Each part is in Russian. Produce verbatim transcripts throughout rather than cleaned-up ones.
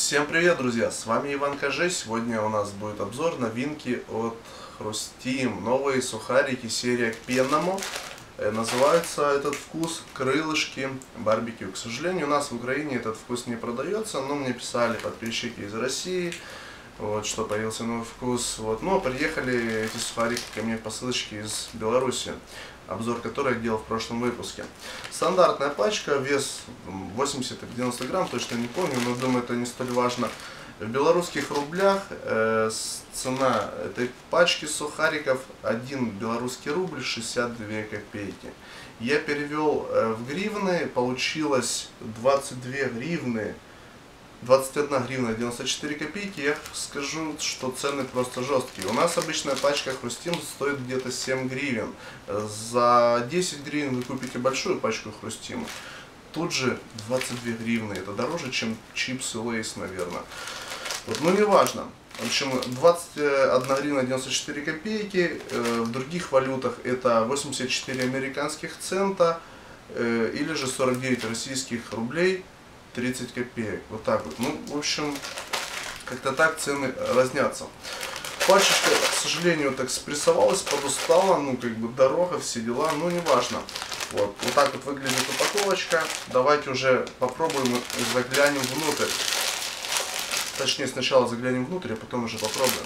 Всем привет, друзья! С вами Иван Каже. Сегодня у нас будет обзор новинки от Хрустим. Новые сухарики, серия к пенному. Называется этот вкус крылышки барбекю. К сожалению, у нас в Украине этот вкус не продается, но мне писали подписчики из России, вот, что появился новый вкус. Вот. Но приехали эти сухарики ко мне в посылочке из Беларуси, обзор которой я делал в прошлом выпуске. Стандартная пачка, вес восемьдесят или девяносто грамм, точно не помню, но думаю, это не столь важно. В белорусских рублях э, цена этой пачки сухариков один белорусский рубль шестьдесят две копейки. Я перевел э, в гривны, получилось двадцать две гривны, двадцать одна гривна девяносто четыре копейки. Я скажу, что цены просто жесткие. У нас обычная пачка Хрустим стоит где-то семь гривен. За десять гривен вы купите большую пачку Хрустима. Тут же двадцать две гривны. Это дороже, чем чипсы Лейс, наверное. Вот, но не важно. В общем, двадцать одна гривна девяносто четыре копейки. В других валютах это восемьдесят четыре американских цента или же сорок девять российских рублей тридцать копеек. Вот так вот. Ну, в общем, как-то так цены разнятся. Пачечка, к сожалению, так спрессовалась, подустала, ну, как бы дорога, все дела, ну, не важно. Вот, вот так вот выглядит упаковочка. Давайте уже попробуем и заглянем внутрь. Точнее, сначала заглянем внутрь, а потом уже попробуем.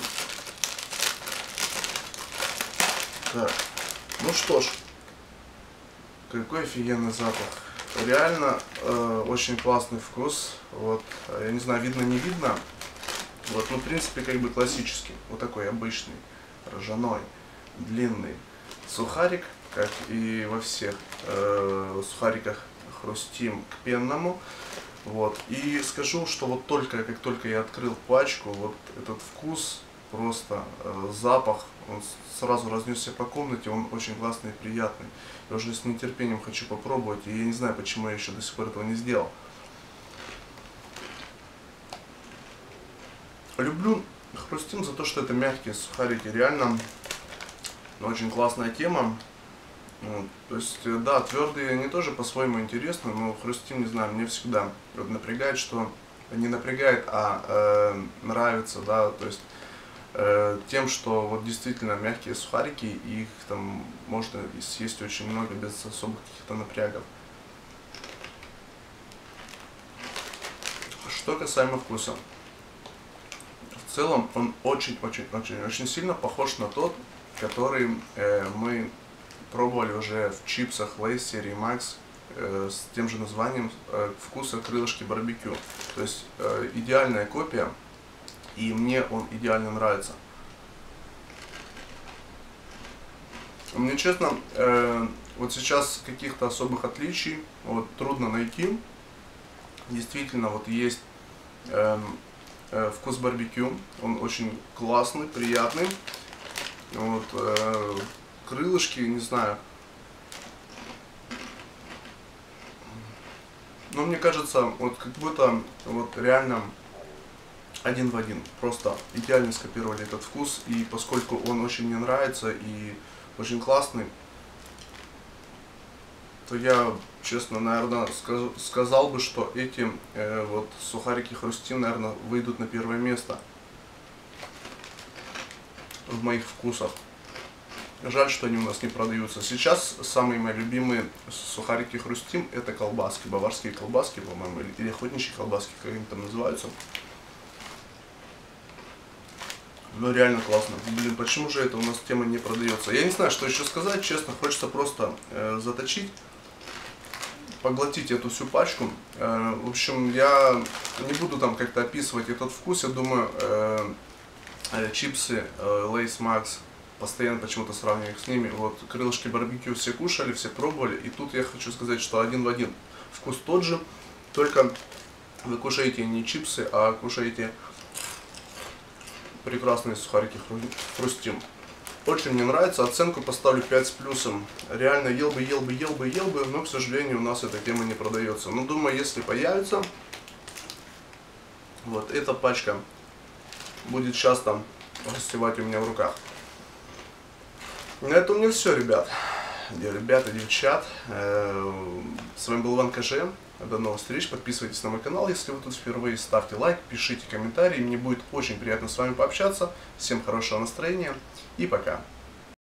Так, ну что ж, какой офигенный запах. Реально э, очень классный вкус. Вот, я не знаю, видно не видно. Вот, ну, в принципе, как бы классический. Вот такой обычный, ржаной, длинный сухарик, как и во всех э, сухариках Хрустим к пенному. Вот. И скажу, что вот только, как только я открыл пачку, вот этот вкус, просто э, запах, он сразу разнесся по комнате, он очень классный и приятный. Я уже с нетерпением хочу попробовать, и я не знаю, почему я еще до сих пор этого не сделал. Люблю Хрустим за то, что это мягкие сухарики, реально очень классная тема. Вот. То есть, да, твердые они тоже по-своему интересны, но Хрустим, не знаю, мне всегда вот напрягает, что не напрягает, а э, нравится, да, то есть э, тем, что вот действительно мягкие сухарики, и их там можно съесть очень много без особых каких-то напрягов. Что касаемо вкуса. В целом он очень-очень-очень-очень сильно похож на тот, который э, мы пробовали уже в чипсах Lay's серии Max э, с тем же названием э, вкуса крылышки барбекю. То есть э, идеальная копия, и мне он идеально нравится. Мне честно, э, вот сейчас каких-то особых отличий вот, трудно найти. Действительно, вот есть э, э, вкус барбекю, он очень классный, приятный. Вот, э, крылышки, не знаю. Но мне кажется, вот как будто вот реально один в один. Просто идеально скопировали этот вкус. И поскольку он очень мне нравится и очень классный, то я, честно, наверное, сказ сказал бы, что эти э, вот сухарики Хрустим, наверное, выйдут на первое место в моих вкусах. Жаль, что они у нас не продаются. Сейчас самые мои любимые сухарики Хрустим — это колбаски, баварские колбаски, по-моему, или охотничьи колбаски, как они там называются. Ну, реально классно. Блин, почему же это у нас тема не продается? Я не знаю, что еще сказать, честно, хочется просто э, заточить, поглотить эту всю пачку. Э, в общем, я не буду там как-то описывать этот вкус, я думаю, э, э, чипсы э, Lay's Max, постоянно почему-то сравниваю их с ними. Вот, крылышки барбекю все кушали, все пробовали. И тут я хочу сказать, что один в один. Вкус тот же, только вы кушаете не чипсы, а кушаете прекрасные сухарики Хрустим. Очень мне нравится. Оценку поставлю пять с плюсом. Реально ел бы, ел бы, ел бы, ел бы, но, к сожалению, у нас эта тема не продается. Но думаю, если появится, вот эта пачка будет часто гостевать у меня в руках. На этом у меня все, ребят. ребята, девчат. С вами был Иван Каже. До новых встреч. Подписывайтесь на мой канал, если вы тут впервые. Ставьте лайк, пишите комментарии. Мне будет очень приятно с вами пообщаться. Всем хорошего настроения и пока.